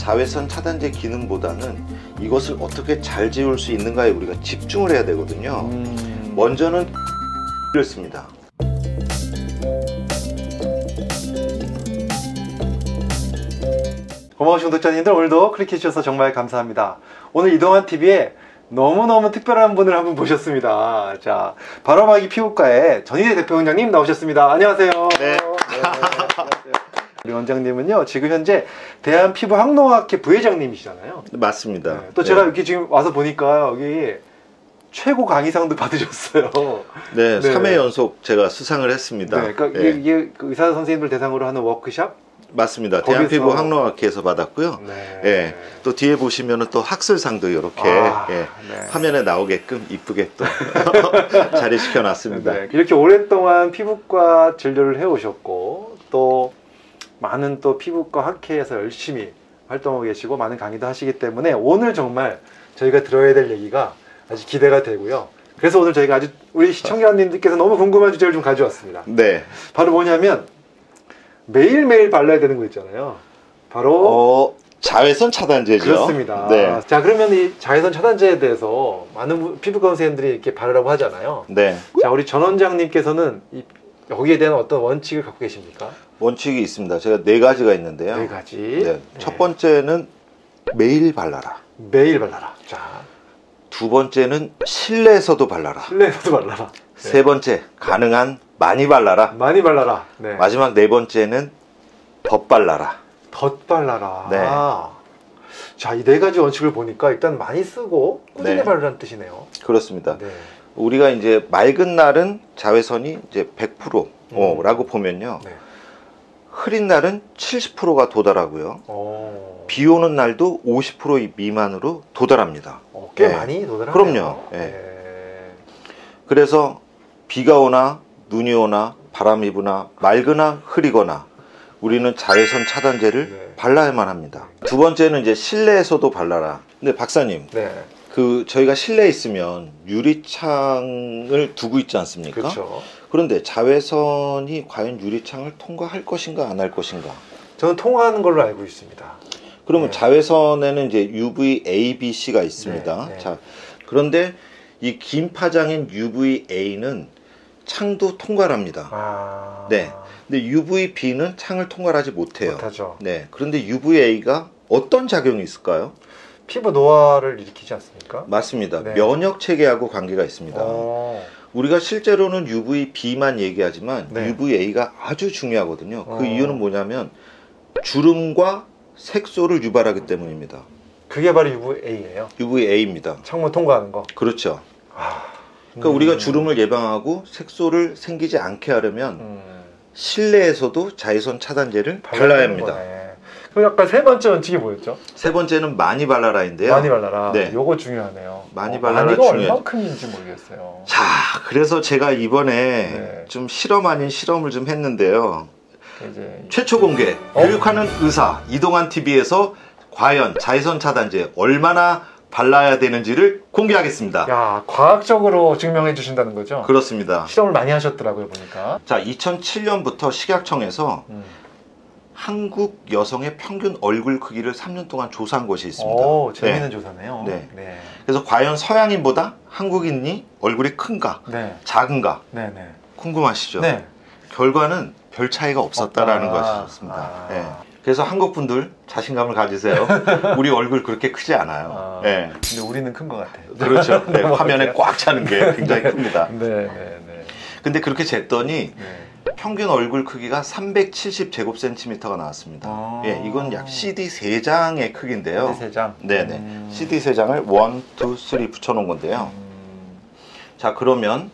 자외선 차단제 기능보다는 이것을 어떻게 잘 지울 수 있는가에 우리가 집중을 해야 되거든요. 먼저는 를 씁니다. 고마우신 구독자님들, 오늘도 클릭해 주셔서 정말 감사합니다. 오늘 이동환TV에 너무너무 특별한 분을 한 분 모셨습니다. 자, 바로마기 피부과의 전희대 대표원장님 나오셨습니다. 안녕하세요. 네. 안녕하세요. 우리 원장님은요, 지금 현재 대한피부학농학회 부회장님이시잖아요. 맞습니다. 네. 또 제가 이렇게 지금 와서 보니까 여기 최고 강의상도 받으셨어요. 네, 네. 3회 연속 제가 수상을 했습니다. 네, 그러니까 네. 이게 그 의사 선생님들 대상으로 하는 워크샵? 맞습니다. 거기서... 대한피부학농학회에서 받았고요. 네. 예, 또 뒤에 보시면은 또 학술상도 이렇게 네. 화면에 나오게끔 이쁘게 또 자리시켜 놨습니다. 네. 이렇게 오랫동안 피부과 진료를 해오셨고, 또 많은 또 피부과 학회에서 열심히 활동하고 계시고 많은 강의도 하시기 때문에 오늘 정말 저희가 들어야 될 얘기가 아주 기대가 되고요. 그래서 오늘 저희가 아주 우리 시청자님들께서 너무 궁금한 주제를 좀 가져왔습니다. 네. 바로 뭐냐면 매일매일 발라야 되는 거 있잖아요. 바로 자외선 차단제죠. 그렇습니다. 네. 자, 그러면 이 자외선 차단제에 대해서 많은 피부과 선생님들이 이렇게 바르라고 하잖아요. 네. 자, 우리 전 원장님께서는 여기에 대한 어떤 원칙을 갖고 계십니까? 원칙이 있습니다. 제가 4가지가 있는데요. 4가지. 네. 첫 번째는 매일 발라라. 매일 발라라. 자, 두 번째는 실내에서도 발라라. 실내에서도 발라라. 세 번째, 가능한 많이 발라라. 많이 발라라. 네. 마지막 4번째는 덧 발라라. 덧 발라라. 네. 자, 이 4가지 원칙을 보니까 일단 많이 쓰고 꾸준히 네. 바르라는 뜻이네요. 그렇습니다. 네. 우리가 이제 맑은 날은 자외선이 이제 100%라고 보면요. 네. 흐린 날은 70%가 도달하고요. 비 오는 날도 50% 미만으로 도달합니다. 꽤 네. 많이 도달하네요. 그럼요. 네. 네. 그래서 비가 오나 눈이 오나 바람이 부나 맑으나 흐리거나 우리는 자외선 차단제를 네. 발라야만 합니다. 두 번째는 이제 실내에서도 발라라. 근데 박사님, 네. 저희가 실내에 있으면 유리창을 두고 있지 않습니까? 그렇죠. 그런데 자외선이 과연 유리창을 통과할 것인가 안 할 것인가? 저는 통화하는 걸로 알고 있습니다. 그러면 네. 자외선에는 이제 UVA, B, C가 있습니다. 네, 네. 자, 그런데 이 긴 파장인 UVA는 창도 통과합니다. 네. 근데 UVB는 창을 통과하지 못해요. 못하죠. 네. 그런데 UVA가 어떤 작용이 있을까요? 피부 노화를 일으키지 않습니까? 맞습니다. 네. 면역 체계하고 관계가 있습니다. 우리가 실제로는 UVB만 얘기하지만 네. UVA가 아주 중요하거든요. 그 이유는 뭐냐면 주름과 색소를 유발하기 때문입니다. 그게 바로 UVA예요. UVA입니다. 창문 통과하는 거. 그렇죠. 그러니까 우리가 주름을 예방하고 색소를 생기지 않게 하려면 실내에서도 자외선 차단제를 발라야 합니다. 그럼 아까 세 번째 원칙이 뭐였죠? 세 번째는 많이 발라라인데요. 많이 발라라. 네. 요거 중요하네요. 많이 발라라 많이가 중요하죠. 얼만큼인지 모르겠어요. 자, 그래서 제가 이번에 네. 좀 실험 아닌 실험을 좀 했는데요. 이제 최초 공개 교육하는 의사 이동환TV에서 과연 자외선 차단제 얼마나 발라야 되는지를 공개하겠습니다. 야, 과학적으로 증명해 주신다는 거죠? 그렇습니다. 실험을 많이 하셨더라고요, 보니까. 자, 2007년부터 식약청에서 한국 여성의 평균 얼굴 크기를 3년 동안 조사한 것이 있습니다. 오, 재미있는 네. 조사네요. 네. 네. 그래서 과연 서양인보다 한국인이 얼굴이 큰가, 네. 작은가 네. 네. 궁금하시죠? 네. 결과는 별 차이가 없었다라는 것이었습니다. 네. 그래서 한국 분들 자신감을 가지세요. 우리 얼굴 그렇게 크지 않아요. 네. 근데 우리는 큰 것 같아요. 그렇죠. 네, 화면에 꽉 차는 게 굉장히 큽니다. 네. 근데 그렇게 쟀더니 네. 평균 얼굴 크기가 370제곱센티미터가 나왔습니다. 예, 이건 약 CD 3장의 크기인데요. CD 3장? 네네. CD 3장을 1, 2, 3 붙여놓은 건데요. 자, 그러면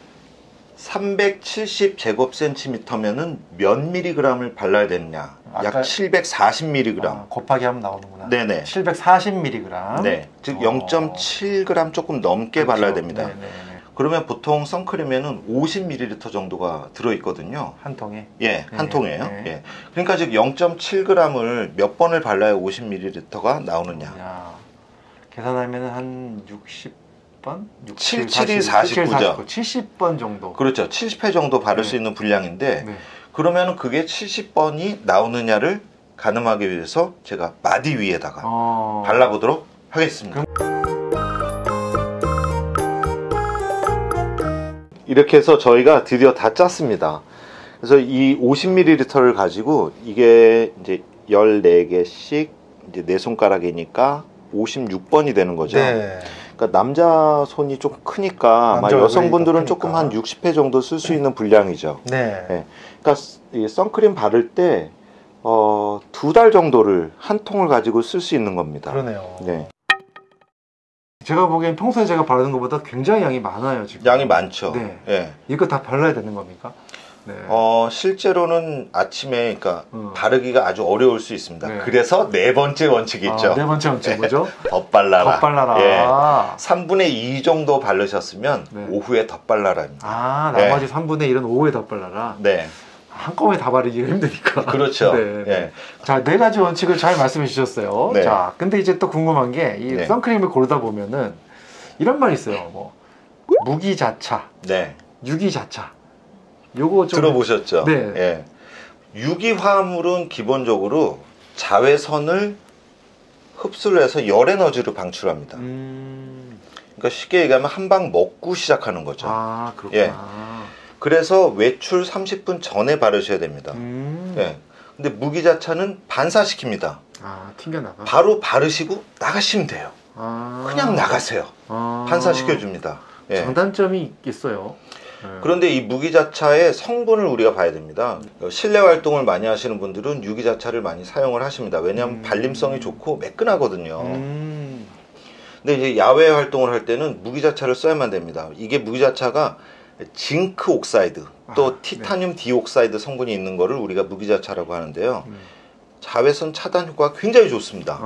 370제곱센티미터면은 몇 미리그램을 발라야 되느냐? 약 740mg. 곱하기 하면 나오는구나. 네네. 740mg. 네. 즉 0.7g 조금 넘게 그렇죠. 발라야 됩니다. 네네. 그러면 보통 선크림에는 50ml 정도가 들어있거든요. 한 통에? 예, 한 네, 통이에요. 네. 예. 그러니까 즉 0.7g을 몇 번을 발라야 50ml가 나오느냐. 야, 계산하면 한 60번? 77이 49죠. 70번 정도. 그렇죠. 70회 정도 바를 네. 수 있는 분량인데 네. 그러면 그게 70번이 나오느냐를 가늠하기 위해서 제가 마디 위에다가 발라보도록 하겠습니다. 이렇게 해서 저희가 드디어 다 짰습니다. 그래서 이 50ml를 가지고 이게 이제 14개씩 이제 내 손가락이니까 56번이 되는 거죠. 네. 그러니까 남자 손이 조금 크니까 아마 여성분들은 조금 한 60회 정도 쓸 수 있는 분량이죠. 네. 네. 그러니까 이 선크림 바를 때 2달 정도를 한 통을 가지고 쓸 수 있는 겁니다. 그러네요. 네. 제가 보기엔 평소에 제가 바르는 것보다 굉장히 양이 많아요, 지금. 양이 많죠. 네. 네. 이거 다 발라야 되는 겁니까? 네. 실제로는 아침에 그러니까 바르기가 아주 어려울 수 있습니다. 네. 그래서 네 번째 원칙이 있죠. 네 번째 원칙 뭐죠? 덧발라라. 덧발라라. 예. 3분의 2 정도 바르셨으면 네. 오후에 덧발라라입니다. 나머지 3분의 1은 오후에 덧발라라. 네. 한꺼번에 다 바르기가 힘드니까. 그렇죠. 네. 예. 자, 4가지 원칙을 잘 말씀해 주셨어요. 네. 자, 근데 이제 또 궁금한 게 이 네. 선크림을 고르다 보면은 이런 말이 있어요. 뭐 무기자차, 네. 유기자차. 요거 좀 들어보셨죠? 네. 예. 유기화합물은 기본적으로 자외선을 흡수를 해서 열 에너지로 방출합니다. 그러니까 쉽게 얘기하면 한 방 먹고 시작하는 거죠. 그렇구나. 예. 그래서 외출 30분 전에 바르셔야 됩니다. 예. 근데 무기자차는 반사시킵니다. 튕겨나가. 바로 바르시고 나가시면 돼요. 그냥 나가세요. 반사시켜줍니다. 예. 장단점이 있어요. 그런데 이 무기자차의 성분을 우리가 봐야 됩니다. 실내 활동을 많이 하시는 분들은 유기자차를 많이 사용을 하십니다. 왜냐하면 발림성이 좋고 매끈하거든요. 근데 이제 야외 활동을 할 때는 무기자차를 써야만 됩니다. 이게 무기자차가 징크 옥사이드 또 티타늄 디옥사이드 성분이 있는 거를 우리가 무기자차라고 하는데요. 자외선 차단 효과가 굉장히 좋습니다.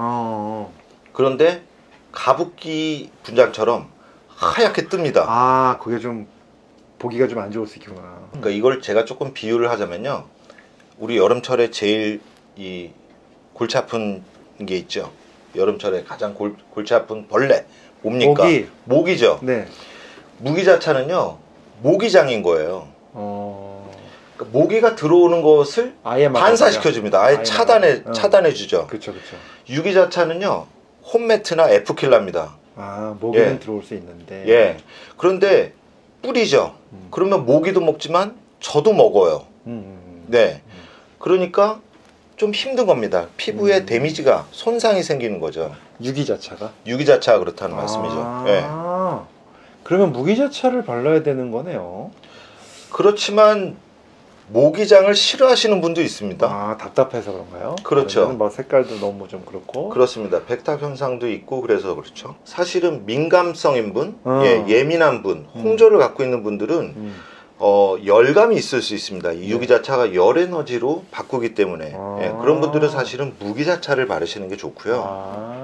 그런데 가습기 분장처럼 하얗게 뜹니다. 그게 좀 보기가 좀 안 좋을 수 있구나. 그러니까 이걸 제가 조금 비유를 하자면요, 우리 여름철에 제일 이 골치 아픈 게 있죠. 여름철에 가장 골치 아픈 벌레 뭡니까? 모기죠. 네. 무기자차는요 모기장인 거예요. 그러니까 모기가 들어오는 것을 반사시켜줍니다. 아예 차단해 주죠. 그렇죠. 유기자차는요 홈매트나 F킬러입니다. 모기는 들어올 수 있는데. 예. 그런데 뿌리죠. 그러면 모기도 먹지만 저도 먹어요. 네. 그러니까 좀 힘든 겁니다. 피부에 데미지가 손상이 생기는 거죠. 유기자차가 그렇다는 말씀이죠. 예. 그러면 무기자차를 발라야 되는 거네요. 그렇지만 모기장을 싫어하시는 분도 있습니다. 답답해서 그런가요? 그렇죠. 뭐 색깔도 너무 좀 그렇고. 그렇습니다. 백탁 현상도 있고 그래서 그렇죠. 사실은 민감성인 분, 예민한 분, 홍조를 갖고 있는 분들은 열감이 있을 수 있습니다. 이 유기자차가 열 에너지로 바꾸기 때문에 그런 분들은 사실은 무기자차를 바르시는 게 좋고요.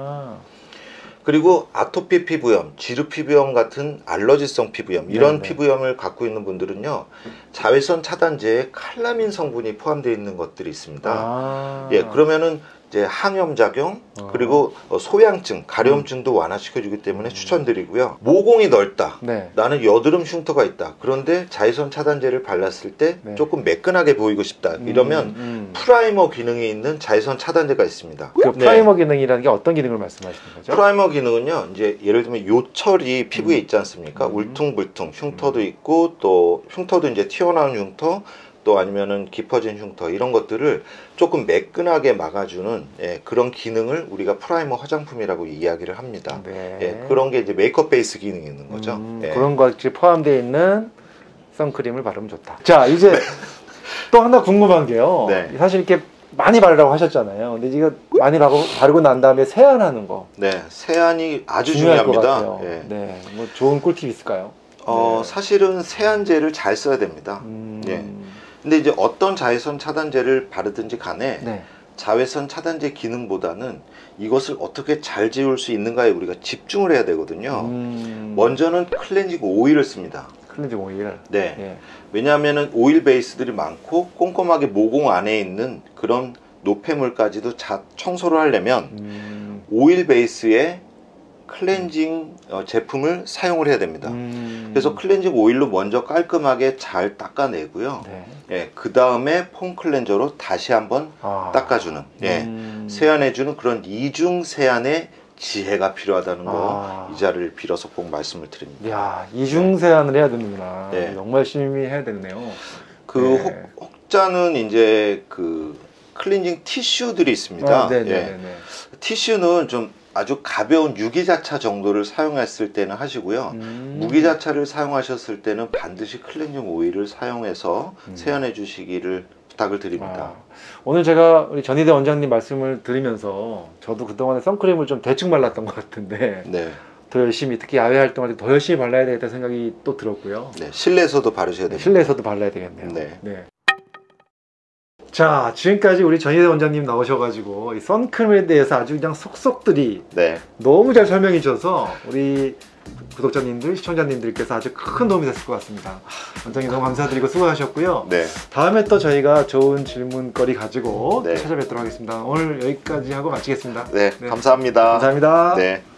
그리고 아토피 피부염, 지루 피부염 같은 알러지성 피부염 이런 피부염을 갖고 있는 분들은요 자외선 차단제에 칼라민 성분이 포함되어 있는 것들이 있습니다. 예, 그러면은 이제 항염 작용 그리고 소양증, 가려움증도 완화시켜주기 때문에 추천드리고요. 모공이 넓다. 나는 여드름 흉터가 있다. 그런데 자외선 차단제를 발랐을 때 조금 매끈하게 보이고 싶다. 이러면 프라이머 기능이 있는 자외선 차단제가 있습니다. 그 프라이머 기능이라는 게 어떤 기능을 말씀하시는 거죠? 프라이머 기능은요, 이제 예를 들면 요철이 피부에 있지 않습니까? 울퉁불퉁 흉터도 있고 또 흉터도 이제 튀어나온 흉터. 또 아니면은 깊어진 흉터 이런 것들을 조금 매끈하게 막아주는 그런 기능을 우리가 프라이머 화장품이라고 이야기를 합니다. 그런 게 이제 메이크업 베이스 기능이 있는 거죠. 그런 것이 포함되어 있는 선크림을 바르면 좋다. 자, 이제 또 하나 궁금한 게요. 사실 이렇게 많이 바르라고 하셨잖아요. 근데 이거 많이 바르고 난 다음에 세안하는 거. 세안이 아주 중요합니다. 뭐 좋은 꿀팁 있을까요? 사실은 세안제를 잘 써야 됩니다. 근데 이제 어떤 자외선 차단제를 바르든지 간에 자외선 차단제 기능보다는 이것을 어떻게 잘 지울 수 있는가에 우리가 집중을 해야 되거든요. 먼저는 클렌징 오일을 씁니다. 클렌징 오일? 왜냐하면 오일 베이스들이 많고 꼼꼼하게 모공 안에 있는 그런 노폐물까지도 청소를 하려면 오일 베이스의 클렌징 제품을 사용을 해야 됩니다. 그래서 클렌징 오일로 먼저 깔끔하게 잘 닦아내고요. 네. 예, 그 다음에 폼 클렌저로 다시 한번 닦아주는, 예, 세안해주는 그런 이중 세안의 지혜가 필요하다는 거 이 자리를 빌어서 꼭 말씀을 드립니다. 야, 이중 세안을 해야 되는구나. 네. 정말 열심히 해야 되네요. 그 네. 혹자는 이제 그 클렌징 티슈들이 있습니다. 네네네. 예. 티슈는 좀 아주 가벼운 유기자차 정도를 사용했을 때는 하시고요. 무기자차를 사용하셨을 때는 반드시 클렌징 오일을 사용해서 세안해 주시기를 부탁을 드립니다. 오늘 제가 우리 전희대 원장님 말씀을 들으면서 저도 그동안에 선크림을 좀 대충 발랐던 것 같은데 네. 더 열심히, 특히 야외 활동할 때 더 열심히 발라야 되겠다는 생각이 또 들었고요. 네, 실내에서도 바르셔야 됩니다. 실내에서도 발라야 되겠네요. 네. 자, 지금까지 우리 전희대 원장님 나오셔가지고 이 선크림에 대해서 아주 그냥 속속들이 네. 너무 잘 설명해 주셔서 우리 구독자님들, 시청자님들께서 아주 큰 도움이 됐을 것 같습니다. 원장님 너무 감사드리고 수고하셨고요. 네. 다음에 또 저희가 좋은 질문거리 가지고 네. 찾아뵙도록 하겠습니다. 오늘 여기까지 하고 마치겠습니다. 네. 감사합니다. 감사합니다. 네.